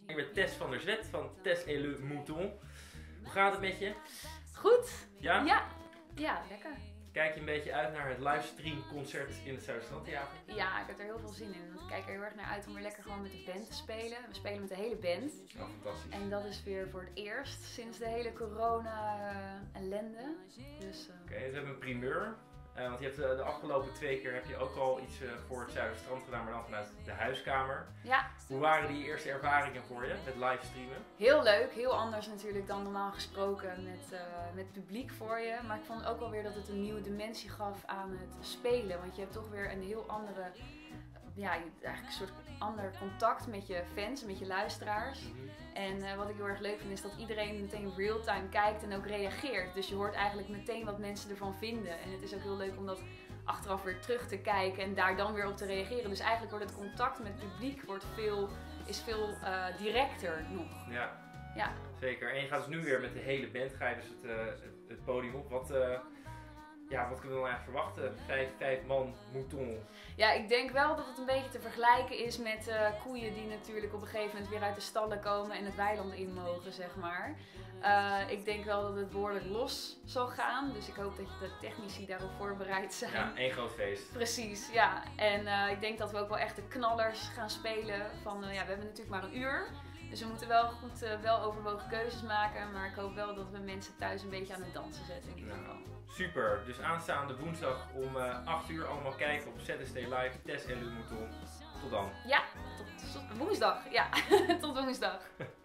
Ik ben Tess van der Zwet van Tess et le Mouton. Hoe gaat het met je? Goed. Ja? Ja, lekker. Kijk je een beetje uit naar het livestreamconcert in het Zuiderstrandtheater? Ja, ik heb er heel veel zin in. Ik kijk er heel erg naar uit om weer lekker gewoon met de band te spelen. We spelen met de hele band. Oh, fantastisch. En dat is weer voor het eerst sinds de hele corona-ellende. Dus, Oké, we hebben een primeur. Want je hebt de afgelopen 2 keer heb je ook al iets voor het Zuiderstrand gedaan, maar dan vanuit de huiskamer. Ja, Hoe waren die eerste ervaringen voor je met livestreamen? heel leuk. Heel anders natuurlijk dan normaal gesproken met publiek voor je. Maar ik vond ook wel weer dat het een nieuwe dimensie gaf aan het spelen. Want je hebt toch weer een heel andere, eigenlijk een soort ander contact met je fans, met je luisteraars. En wat ik heel erg leuk vind is dat iedereen meteen real-time kijkt en ook reageert. Dus je hoort eigenlijk meteen wat mensen ervan vinden. En het is ook heel leuk om dat achteraf weer terug te kijken en daar dan weer op te reageren. Dus eigenlijk wordt het contact met het publiek is veel directer nog. Ja, zeker. En je gaat dus nu weer met de hele band, ga je dus het podium op. Wat kunnen we dan eigenlijk verwachten? 5 man mouton. Ja, ik denk wel dat het een beetje te vergelijken is met koeien die natuurlijk op een gegeven moment weer uit de stallen komen en het weiland in mogen, zeg maar. Ik denk wel dat het behoorlijk los zal gaan, dus ik hoop dat de technici daarop voorbereid zijn. Ja, één groot feest. Precies, ja. En ik denk dat we ook wel echt de knallers gaan spelen. We hebben natuurlijk maar een uur. Dus we moeten wel goed wel overwogen keuzes maken. Maar ik hoop wel dat we mensen thuis een beetje aan het dansen zetten in ieder geval. Super, dus aanstaande woensdag om 8 uur allemaal kijken op ZST Live, Tess et le Mouton. Tot dan. Ja, tot woensdag. Ja, tot woensdag.